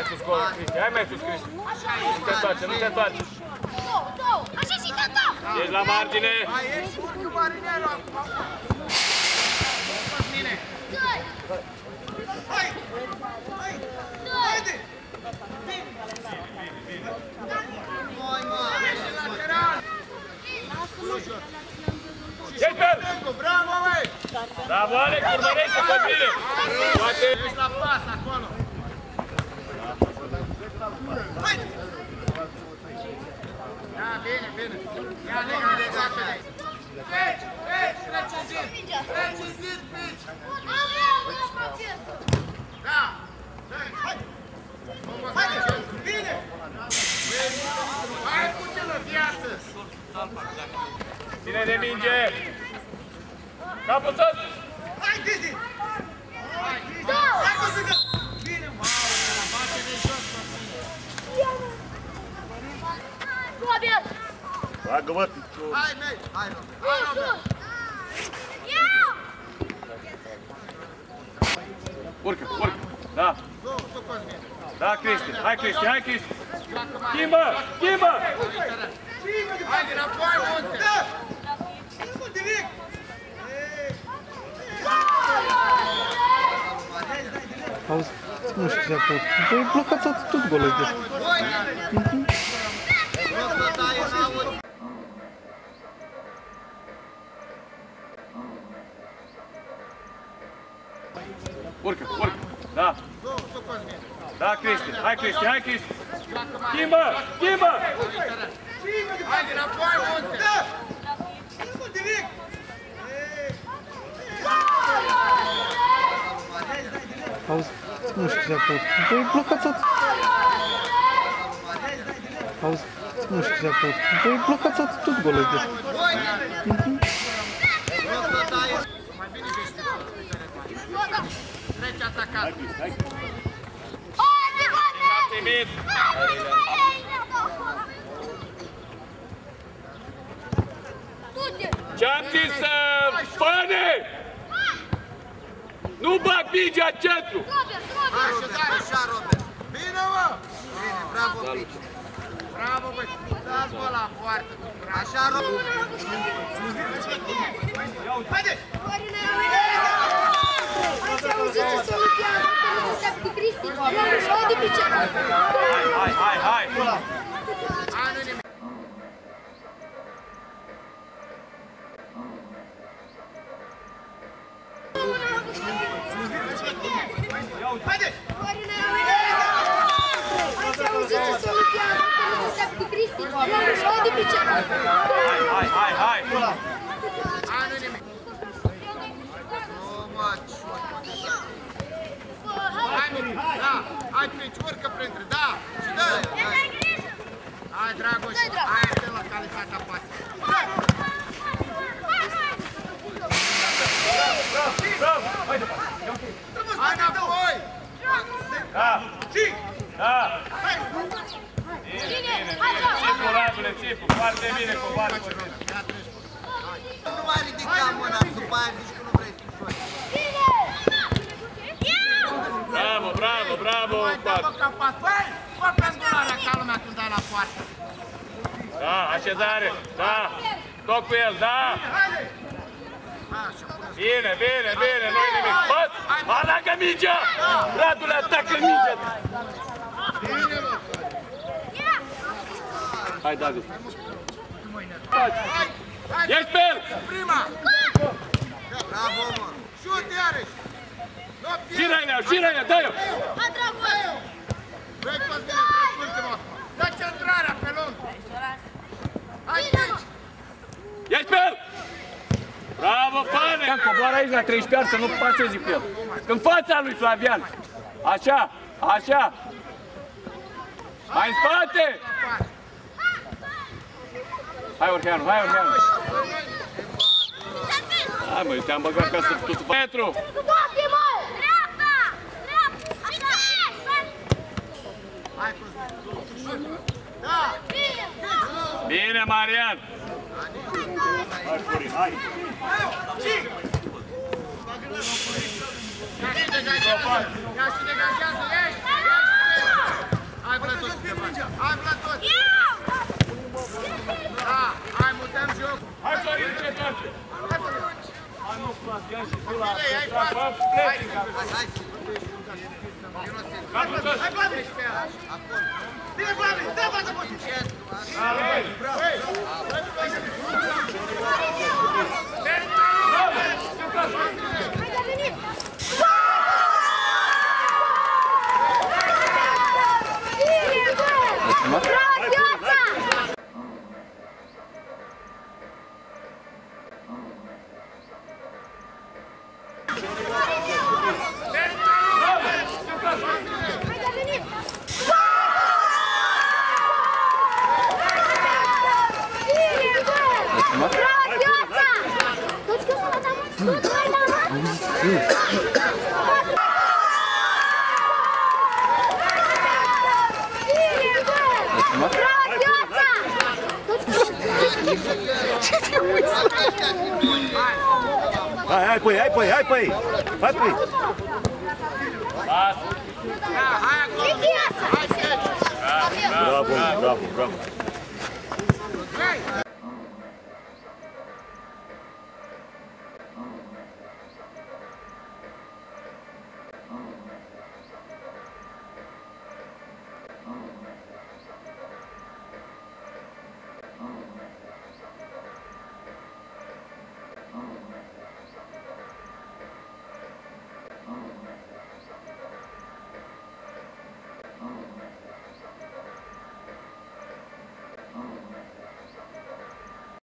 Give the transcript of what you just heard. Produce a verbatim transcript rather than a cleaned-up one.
sus, Cristi, hai mai sus, Cristi. Nu te întoarce, nu te întoarce. Așa și tata! Ești la margine. Hai, ești urcă marinelul acum. Cosmine. Hai! Hai! Haide! Hai, mă! Ești lateral! Ești pe el! Bravo, măi! Bravo, Alex, urmărește, Cosmine! Poate... Ești la pas acolo! Hai! Da, bine, bine! Ia lega de dată! Treci, treci, treci în zid! Treci în zid, pici! Da! Hai! Haide! Bine! Hai puțină viață! Ține de minge! Capul sus! Hai, Didi! Hai, Didi! Hai, Didi! Bine, mamă, de la bate de jos, Robert! Bagă-mă! hai, mei! Hai, Robert! Hai, Robert! Urcă, urcă! Da! Tu, tu, Cosmin! Da, Cristi! Hai, Cristi, hai, Cristi! Schimbă! Schimbă! Hai, înapoi, munte! Da! Schimbă, direct! Auzi, nu știu ce a fost. Păi blocat tot golul ăsta. Urcă, urcă! Da! Tu, tu, Cosmin! Da, Cristi! Hai, Cristi, hai, Cristi! Schimbă! Schimbă! Hai, înapoi, munte! Da! Schimbă, direct! Auzi, nu știu ce a fost. Păi blocat tot. Auzi, nu știu ce a fost. Păi blocat tot golul ăsta. Mai bine găsiți. Trece atacat. Timid! Ce-am zis, Fane? Nu bag mingea în centru! Așezare, așa, Robert! Bine, mă! Bine, bravo, Pici! Bravo, băi! Dați, bă, la poartă! Așa, Robert! Haide! Ați auzit ce se lucrează până să se apte Cristi? Nu de picioare! Hai, hai, hai! Hai, nu nimic! Haide! Ați auzit ce se lucrează până să se apte Cristi? Nu de picioare! Hai, hai, hai, hai! Hai, nu nimic! Nu, mă, ciucă! Hai, Mici! Da! Hai, Pici, urcă printre! Da! Și dă! Hai, Dragoș! Hai, te la calitatea pasă! Hai! Bravo! Hai departe! Hai înapoi! Da! Da! Hai! Bine, bine, bine! Țipul, Radule, țipul! Foarte bine, coboară, Cosmin! Nu mai ridica mâna, după aia zici că nu vrei să joci. Bravo, bravo, bravo! Mai dă, bă, ca pas! Băi! Fă pendularea ca lumea când dai la poartă! Da, așezare! Da! Tot cu el, da! Haide! Așa, Bine, bine, bine, nu-i nimic! Pas! Alagă mingea! Radule, atacă mingea! bine, mă! Hai, David! Hai! Ești pe el! Prima! Bravo, mă! Șut iarăși! Gira-i-nea, gira-i-nea, dă-i-o! Hai, Dragoș! Vrei pe mine, treci ultimul! Dă centrarea pe lung! Hai, Pici! Ești pe el! Bravo, Fane! Coboară aici la treisprezece ani să nu pasezi cu el. În fața lui Flavian. Așa, așa. Mai în spate! Hai, Orheanu, hai, Orheanu. Hai, mă, te-am băgat ca să tu Petru. Dreapta! Dreapta! Hai, Cosmin! Da! Bine, Marian! Hai, Florin, hai! Ia și degajează! Ia și degajează! Ești! Hai, Vlados, hai, Vlados! Da, hai, mutăm joc! Hai, Florin, ce toate! Hai, nu, Flavian și tu la... Hai, față! Hai, hai! Hai, Vlad! Bine, Vlad! Dă față, poți! Bravo! Hai, hai, păi, hai, păi, hai, păi! Hai, păi! Lasă! Da, hai acolo! Hai, Bravo, bravo, bravo!